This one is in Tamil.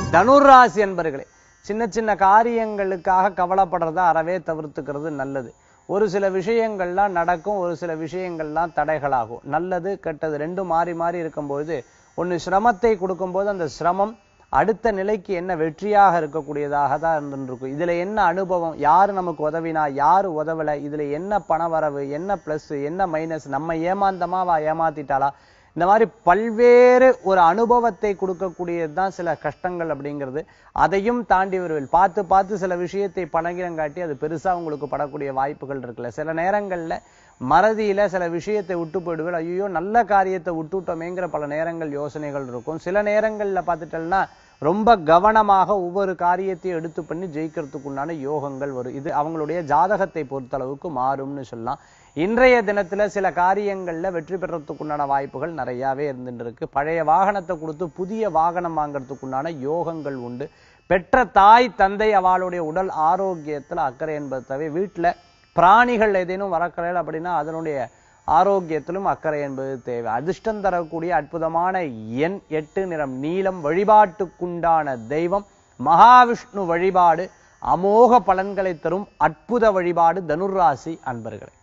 தனுராசி என்பர்களே, சின்ன சின்ன காரியங்களுக்காக கவலைப்படுறத அறவே தவிர்த்துக்கிறது நல்லது. ஒரு சில விஷயங்கள்லாம் நடக்கும், ஒரு சில விஷயங்கள்லாம் தடைகளாகும். நல்லது கெட்டது ரெண்டும் மாறி மாறி இருக்கும்போது ஒன்று சிரமத்தை கொடுக்கும்போது அந்த சிரமம் அடுத்த நிலைக்கு என்ன வெற்றியாக இருக்கக்கூடியதாக தான் இருந்துருக்கும். இதுல என்ன அனுபவம், யாரு நமக்கு உதவினா யாரு உதவலை, இதுல என்ன பணவரவு, என்ன பிளஸ் என்ன மைனஸ், நம்ம ஏமாந்தமா ஏமாத்திட்டாளா, இந்த மாதிரி பல்வேறு ஒரு அனுபவத்தை கொடுக்கக்கூடியது தான் சில கஷ்டங்கள் அப்படிங்கிறது. அதையும் தாண்டி வருவேன் பார்த்து பார்த்து சில விஷயத்தை பணங்கிரங்காட்டி அது பெருசா உங்களுக்கு படக்கூடிய வாய்ப்புகள் இருக்குல்ல. சில நேரங்கள்ல மறதியில சில விஷயத்தை விட்டு போயிடுவேன், ஐயோ நல்ல காரியத்தை விட்டுட்டோமேங்கிற பல நேரங்கள் யோசனைகள் இருக்கும். சில நேரங்கள்ல பார்த்துட்டோம்னா ரொம்ப கவனமாக ஒவ்வொரு காரியத்தையும் எடுத்து பண்ணி ஜெயிக்கிறதுக்குண்டான யோகங்கள் வரும். இது அவங்களுடைய ஜாதகத்தை பொறுத்தளவுக்கு மாறும்னு சொல்லலாம். இன்றைய தினத்துல சில காரியங்கள்ல வெற்றி பெறத்துக்குண்டான வாய்ப்புகள் நிறையாவே இருந்துட்டு இருக்கு. பழைய வாகனத்தை கொடுத்து புதிய வாகனம் வாங்கறதுக்குண்டான யோகங்கள் உண்டு. பெற்ற தாய் தந்தை அவளுடைய உடல் ஆரோக்கியத்துல அக்கறை என்பது தவிர வீட்டுல பிராணிகள் ஏதேனும் வரக்கலையில் அப்படின்னா அதனுடைய ஆரோக்கியத்திலும் அக்கறை என்பது தேவை. அதிர்ஷ்டம் தரக்கூடிய அற்புதமான எண் 8, நிறம் நீலம். வழிபாட்டுக்குண்டான தெய்வம் மகாவிஷ்ணு வழிபாடு அமோக பலன்களை தரும் அற்புத வழிபாடு தனுராசி அன்பர்களே.